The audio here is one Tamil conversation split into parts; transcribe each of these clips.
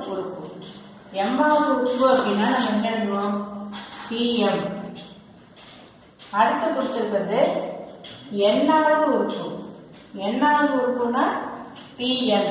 உறுப்பு. mவது உறுப்பு அப்படின்னா நம்ம என்ன எழுதுவோம்? tm. அடுத்து கொடுத்திருக்கிறது nவது உறுப்பு. nவது உறுப்புனா tn.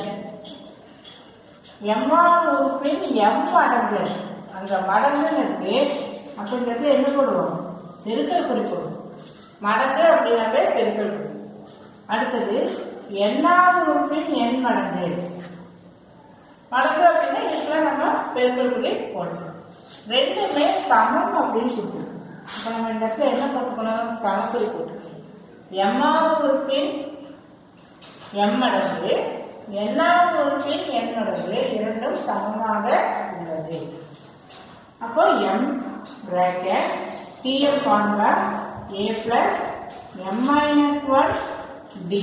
mவது உறுப்பின் m மடங்கு, அந்த மடங்குன்னு இருக்கு அப்படிங்கிறது என்ன போடுவோம்? பெருக்கல் குறி போடுவோம். மடங்கு அப்படின்னாவே பெருக்கல் குறி. அடுத்தது nவது உறுப்பின் n மடங்கு. மடங்கு அப்படின்னா இதுல நம்ம பெருக்கல் குறி போடணும். ரெண்டுமே சமம் அப்படின்னு சொல்லுவோம். இப்ப நம்ம இந்த இடத்துல என்ன போட்டுக்கணும்? சமக்குறி போட்டுக்கணும். mவது உறுப்பின் m மடங்கு, nவது உறுப்பின் n மடங்கு இரண்டும் சமமாக உள்ளது. அப்போ m bracket tm formula a plus m minus 1 d.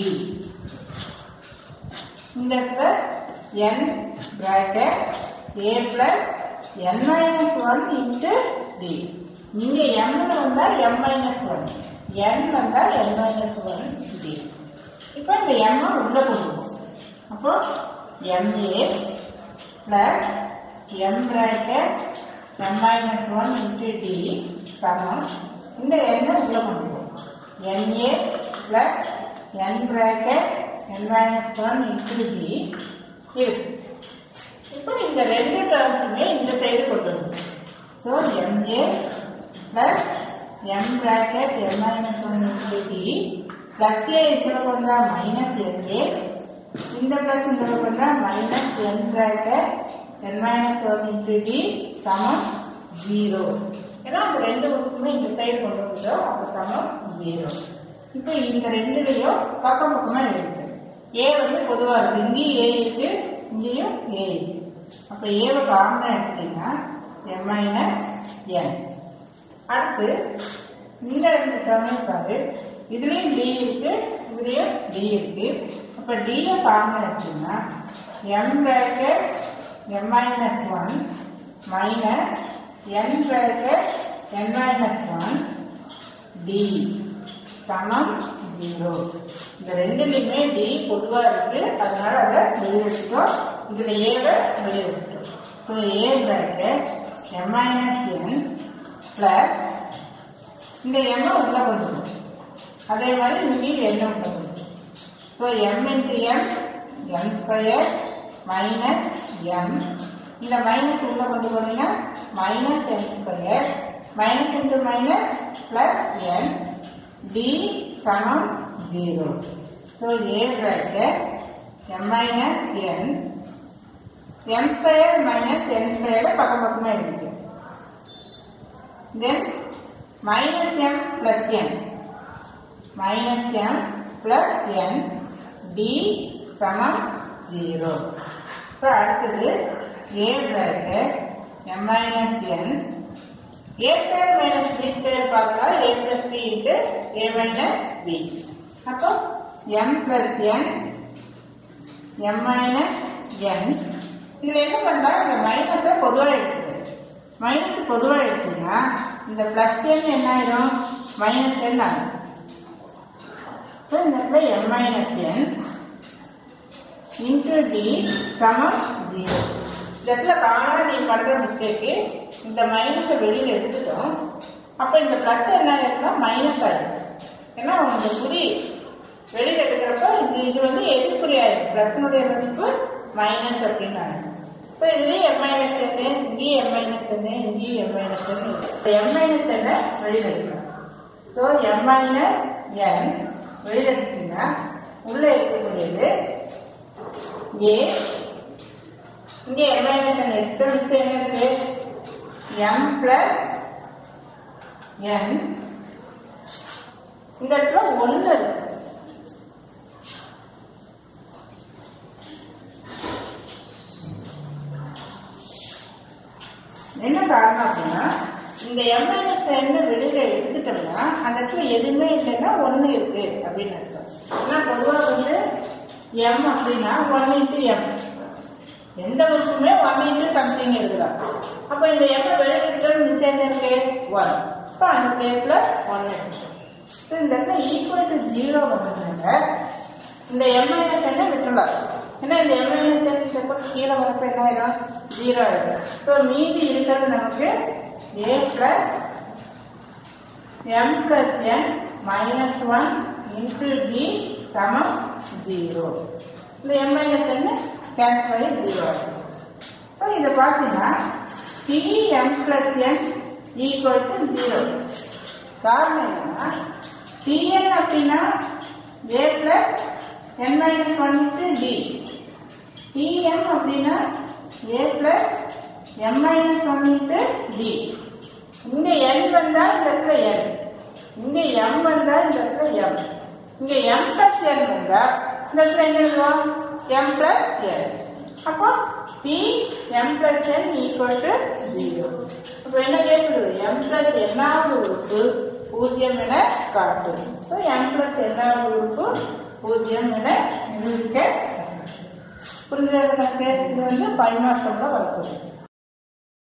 இந்த இடத்துல n bracket a plus n minus 1 into d. இங்க m வந்தா m minus 1, n வந்தா n minus 1 d. இப்போ இந்த m உள்ள போடுவோம். அப்போ ma plus m bracket m minus 1 into d சமம் இந்த n உள்ள கொண்டுவோம். na plus n bracket n minus 1 into d இருக்கு. இப்போ இந்த ரெண்டு டேர்ம்ஸுமே இந்த சைடு கொண்டு வருவோம். So ma plus m bracket m minus 1 into d plus a இதுல கொண்டா minus na, இந்த plus இந்த கொண்டா minus n bracket n minus 1 into d சமம் 0. ஏன்னா அந்த ரெண்டு உறுப்புமே இந்த சைடு கொண்டு வந்தோம், அப்போ சமம் 0. இப்போ இந்த ரெண்டுலையும் பக்கம் பக்கமா இருக்கு. a வந்து பொதுவா இருக்கு, இங்கேயும் a இருக்கு, இங்கேயும் a இருக்கு. அப்ப a காமனா எடுத்தீங்கன்னா m minus n. அடுத்து இந்த ரெண்டு டேர்மையும் பாரு, இதுலயும் d இருக்கு, இதுலயும் d இருக்கு. அப்ப d காமனா எடுத்தீங்கன்னா m bracket m minus 1 minus n bracket n minus 1 d சமம் 0. இந்த ரெண்டுலையுமே d பொதுவா இருக்கு, அதனால அதை வெளியெடுத்தோம். இதுல a வெளியெடுத்தோம். So a bracket m minus n plus இந்த m உள்ள கொண்டு வரும். அதே மாதிரி இங்கேயும் n உள்ள கொண்டு வரும். So m into m m square minus m. இந்த மைனஸ் உள்ள கொண்டு போனீங்கன்னா minus n square minus into minus plus n d சமம் 0. So a bracket m minus n m square minus n square பக்கம் பக்கமா இருக்கு. Then minus m plus n minus m plus n d சமம் 0. So அடுத்தது a bracket m minus n a square minus b square பார்த்தா a plus b into a minus b. அப்போ m plus n m minus n. இதுல என்ன பண்ணா இந்த மைனஸை பொதுவா எடுத்துது. மைனஸ் பொதுவா எடுத்தீங்கன்னா இந்த பிளஸ் n என்ன ஆயிடும்? மைனஸ் n ஆகும். இந்த இடத்துல m minus n into d சமம் 0. இந்த இடத்துல காரணம் நீ பண்ற மிஸ்டேக்கு, இந்த மைனஸை வெளியில எடுத்துட்டோம். அப்ப இந்த பிளஸ் என்ன ஆயிருக்குன்னா மைனஸ் ஆயிடும். ஏன்னா இந்த குறி வெளியில எடுக்கிறப்ப இது வந்து எதிர்குறி ஆயிடும். பிளஸ்னுடைய மதிப்பு மைனஸ் அப்படின்னு ஆயிடும். ஸோ இதுலயும் m minus n, இங்கேயும் m minus n, இங்கேயும் m minus n இருக்கு. m minus n வெளியில எடுக்கலாம். ஸோ m minus n வெளியில எடுத்தீங்கன்னா உள்ள இருக்கக்கூடியது a. இங்கே m minus n எக்ஸ்ட்ரா என்ன இருக்கு? m plus n. இந்த இடத்துல 1 இருக்கு. என்ன காரணம் அப்படின்னா இந்த m minus n வெளியில எடுத்துட்டோம்னா அந்த இடத்துல எதுவுமே இல்லைன்னா 1 இருக்கு அப்படின்னு அர்த்தம். ஏன்னா பொதுவாக வந்து m அப்படின்னா 1 into m, எந்த வருஷமே 1 into something எழுதலாம். அப்ப இந்த m வெளியில எடுத்துட்டோம், மிச்சம் என்ன இருக்கு? 1. அப்ப அந்த பிளேஸ்ல 1 இருக்கு. இந்த இடத்துல ஈக்குவல் டு 0 வந்ததுனால இந்த m minus n விட்டுலாம். ஏன்னா இந்த m-n கீழே வரப்ப என்ன ஆயிடும் 0 ஆயிடும். ஸோ மீதி இருக்கிறது நமக்கு a plus m plus n minus 1 into d சமம் 0. இந்த m minus n கேன்சல் ஆகி 0 ஆயிடும். ஸோ இதை பார்த்தீங்கன்னா Tm plus n equal to 0. காரணம் என்னன்னா Tn அப்படின்னா a plus n minus 1 into d. Tm அப்படின்னா a plus m minus 1 into d. இங்க n வந்தா இந்த இடத்துல n, இங்க m வந்தா இந்த இடத்துல m, இங்க m plus n வந்தா இந்த இடத்துல என்ன எழுதுவோம் m plus n. அப்போ P m plus n equal to 0. அப்போ என்ன கேட்குது m plus n-ஆவது உறுப்பு 0 என காட்டு. ஸோ m plus n-ஆவது உறுப்பு 0 என நிரூபிக்க புரிஞ்சது. இது 5 மார்க்ஸ் வரப்போகுது.